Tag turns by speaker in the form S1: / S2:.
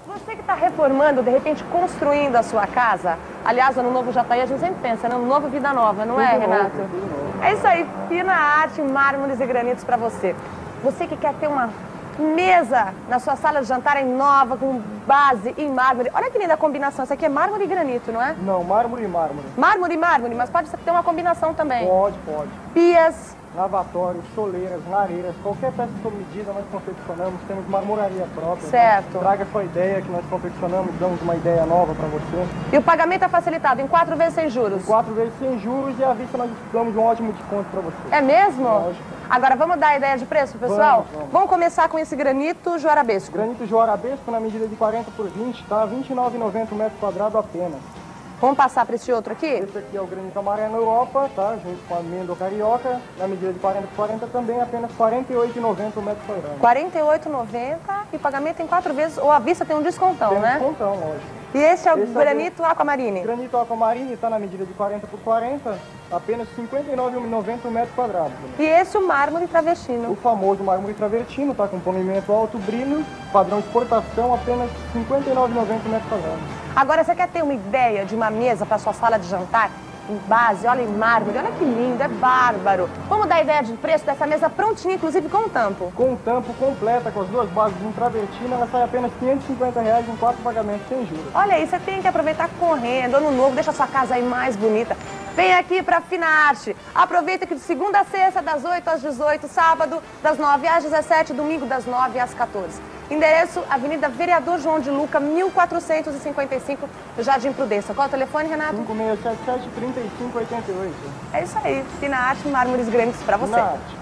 S1: Você que está reformando, de repente construindo a sua casa, aliás, ano novo já está aí, a gente sempre pensa, ano novo, vida nova, não é, Renato? É isso aí, fina arte, mármores e granitos para você. Você que quer ter uma mesa na sua sala de jantar em nova, com base em mármore. Olha que linda a combinação, isso aqui é mármore e granito, não é?
S2: Não, mármore e mármore.
S1: Mármore e mármore, mas pode ter uma combinação também.
S2: Pode.
S1: Pias.
S2: Lavatórios, soleiras, lareiras, qualquer peça sob medida nós confeccionamos, temos marmoraria própria.
S1: Certo.
S2: Então, traga sua ideia que nós confeccionamos, damos uma ideia nova para você.
S1: E o pagamento é facilitado em 4 vezes sem juros?
S2: 4 vezes sem juros e à vista nós damos um ótimo desconto para você.
S1: É mesmo?
S2: Lógico.
S1: Agora vamos dar a ideia de preço, pessoal? Vamos começar com esse granito Joarabesco.
S2: Granito Joarabesco na medida de 40 por 20, tá? R$ 29,90 o metro quadrado apenas.
S1: Vamos passar para esse outro aqui?
S2: Esse aqui é o granito amarelo Europa, tá? Junto com a amêndoa carioca, na medida de 40 por 40 também, apenas R$ 48,90 o metro quadrado.
S1: R$ 48,90 e pagamento em 4 vezes, ou à vista tem um descontão, né?
S2: Tem um descontão, lógico.
S1: E esse é o granito Aquamarine?
S2: Granito Aquamarine está na medida de 40 por 40, apenas R$ 59,90 o metro quadrado.
S1: E esse o mármore travertino?
S2: O famoso mármore travertino, tá? Com polimento alto brilho, padrão de exportação, apenas R$ 59,90 o metro quadrado.
S1: Agora, você quer ter uma ideia de uma mesa para sua sala de jantar? Em base, olha em mármore, olha que lindo, é bárbaro. Vamos dar a ideia de preço dessa mesa prontinha, inclusive com tampo?
S2: Com tampo completa, com as duas bases em travertino, ela sai apenas R$ 550 em 4 pagamentos sem juros.
S1: Olha aí, você tem que aproveitar correndo, ano novo, deixa a sua casa aí mais bonita. Vem aqui para Fina Arte. Aproveita que de segunda a sexta, das 8 às 18, sábado, das 9 às 17, domingo, das 9 às 14. Endereço, Avenida Vereador João de Luca, 1455, Jardim Prudência. Qual é o telefone, Renato?
S2: 5677-3588.
S1: É isso aí, Fina Arte, mármores granitos para você.
S2: Fina Arte.